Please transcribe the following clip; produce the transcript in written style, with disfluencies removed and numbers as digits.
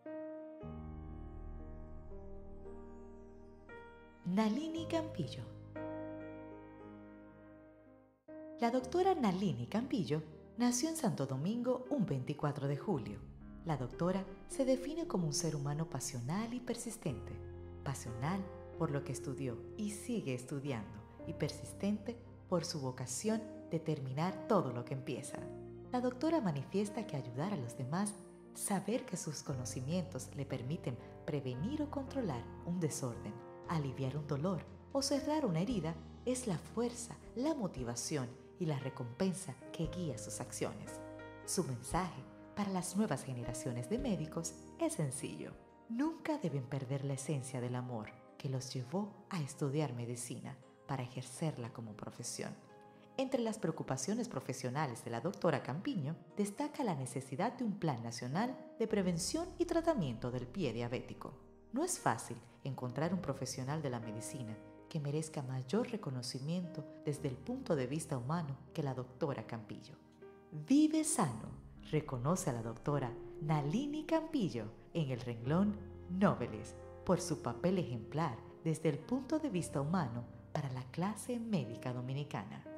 Nalini Campillo. La doctora Nalini Campillo nació en Santo Domingo un 24 de julio. La doctora se define como un ser humano pasional y persistente. Pasional por lo que estudió y sigue estudiando, y persistente por su vocación de terminar todo lo que empieza. La doctora manifiesta que ayudar a los demás, saber que sus conocimientos le permiten prevenir o controlar un desorden, aliviar un dolor o cerrar una herida, es la fuerza, la motivación y la recompensa que guía sus acciones. Su mensaje para las nuevas generaciones de médicos es sencillo: nunca deben perder la esencia del amor que los llevó a estudiar medicina para ejercerla como profesión. Entre las preocupaciones profesionales de la doctora Campiño destaca la necesidad de un plan nacional de prevención y tratamiento del pie diabético. No es fácil encontrar un profesional de la medicina que merezca mayor reconocimiento desde el punto de vista humano que la doctora Campillo. Vive sano, reconoce a la doctora Nalini Campillo en el renglón Noveles por su papel ejemplar desde el punto de vista humano para la clase médica dominicana.